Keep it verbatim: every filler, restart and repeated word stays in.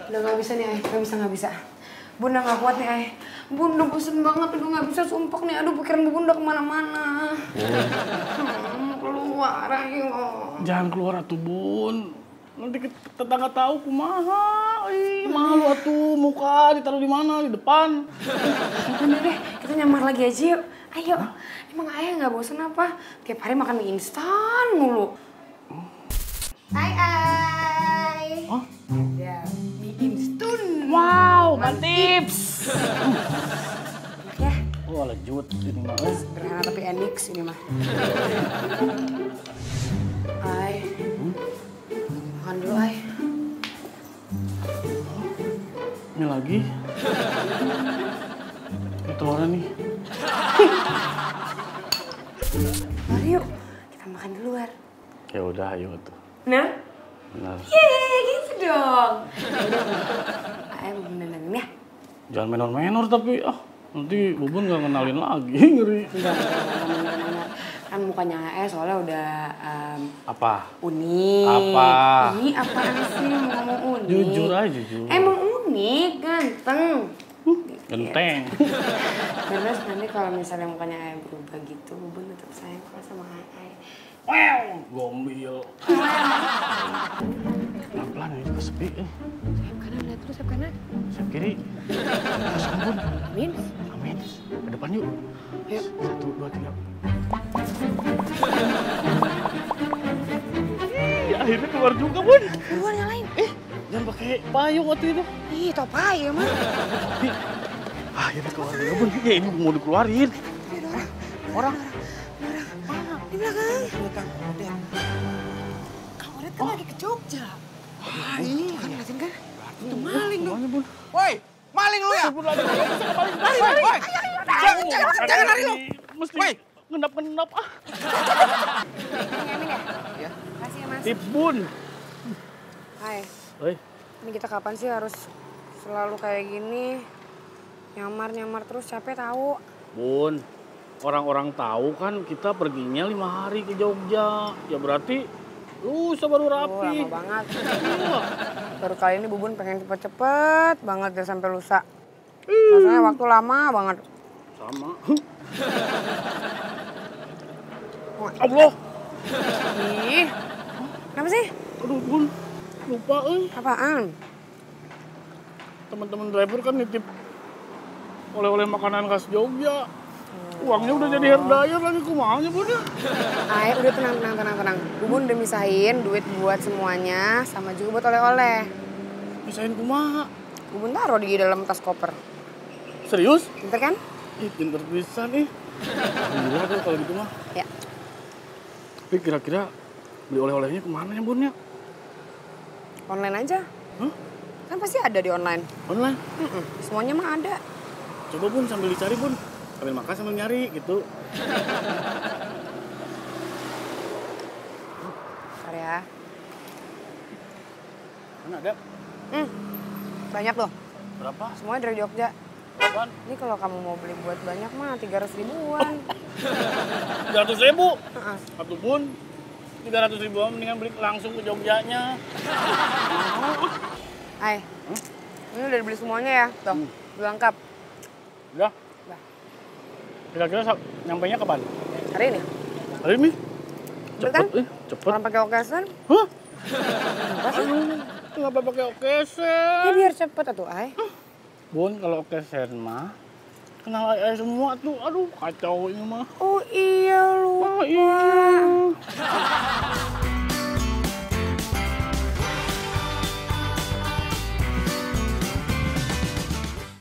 Udah nggak bisa nih, Ay. Nggak bisa, nggak bisa. Bunda nggak kuat nih, Ay. Bunda bosen banget, udah nggak bisa sumpah nih. Aduh, pikiran Bunda kemana-mana. Hmm, keluar, ayo. Jangan keluar atuh, Bun. Nanti tetangga tahu kumaha. Ih, malu atuh, muka ditaruh di mana? Di depan. Udah deh, kita nyamar lagi aja yuk. Ayo. Hah? Emang Ayah nggak bosen apa? Tiap hari makan mie instan mulu. Hai, Ay. Hah? Ada mie instan. Wow, mantips. Ya. Oh, lanjut ini mah. Sederhana tapi enik ini mah. Ay. Hmm? Makan dulu, Ay. Ini lagi. Ini telurnya nih. Mari yuk, kita makan di luar. Ya udah, ayo tuh. Benar? Benar. Yeay, gitu dong. Ayah mau beneran ya? Jangan menor-menor tapi ah nanti Bubun nggak kenalin lagi, ngeri. Enggak, enggak, kan mukanya Ayah soalnya udah um, Apa? unik. Apa? Ini apaan sih mau ngomong unik? Jujur aja, jujur. Emang unik, ganteng. Uh, genteng. Terus nanti kalau misalnya mukanya Ayah berubah gitu, Bubun tetap sayang kalau sama Ayah. Wow, gombil. Pelan-pelan ini juga sepi. Eh. Sayap kanan, lihat terus sayap kanan. Sayap kiri. Terus Bun. Amin. Amin. Ke depan yuk. Yuk. Satu, dua, tiga. Ih, akhirnya keluar juga, Bun. Keluar yang lain. Eh, jangan pakai payung waktu itu. Ih, topai ya, Mas. Tapi, akhirnya keluar juga, Bun. Ya, ini mau dikeluarin. Orang. Orang. Di belakang. Di belakang. Lihat. Kang Odet kan lagi ke Jogja. Wah, Iya. Kan ngeliatin kan? Itu maling dong. Gimana, Bun? Woi, maling lu ya? Bun, lagi nggak bisa kemaling. Woi, woi, woi. Jangan, jangan, jangan lari lu. Mesti Woi. ngendap-ngendap ah. Amin ya? Ya. Makasih ya, Mas. Tip, Bun. Hai. Oi, Ini kita kapan sih harus selalu kayak gini? Nyamar-nyamar terus capek tahu. Bun. Orang-orang tahu kan kita perginya lima hari ke Jogja. Ya berarti lusa baru Oh, rapi. lama banget. Iya. Baru kali ini Bubun pengen cepet-cepet banget deh sampai lusa. Rasanya waktu lama banget. Sama. Allah. Ih. Kenapa sih? Aduh, Bun. Lupa, eh. Apaan? Teman-teman driver kan nitip oleh-oleh makanan khas Jogja. Uangnya udah jadi herdaya lagi, kumahanya, Bun ya. Ay, udah tenang, tenang, tenang, tenang. Bubun udah misahin duit buat semuanya sama juga buat oleh-oleh. Misahin kumaha. Bubun taruh di dalam tas koper. Serius? Pinter kan? Ih, pinter pisan nih. Alhamdulillah tuh kalau gitu mah. Ya. Tapi kira-kira beli oleh-olehnya kemana ya, Bun ya? Online aja. Hah? Kan pasti ada di online. Online? Mm-mm, semuanya mah ada. Coba, Bun, sambil dicari, Bun. Sambil makan sambil nyari gitu. Bentar ya. Mana ada? Hmm, banyak loh. Berapa? Semuanya dari Jogja. Berapaan? Ini kalau kamu mau beli buat banyak mah tiga ratus ribuan. tiga ratus ribu. Heeh. Satu, Bun. tiga ratus ribu mendingan beli langsung ke Jogjanya. Hai. Hmm? Ini udah dibeli semuanya ya. Tuh, Hmm. udah lengkap. Udah. Udah. Kira-kira nyampainya kapan? Hari ini. Hari ini? Cepet Cepet, kan? eh. Cepet. Orang pakai okesan. Hah? Kenapa sih? Aduh, kenapa pakai okesen? Ya biar cepet atuh, Ay. Bun, kalau okesen mah kenal ayah semua tuh. Aduh, kacau ini mah. Oh iya lupa. Oh, iya.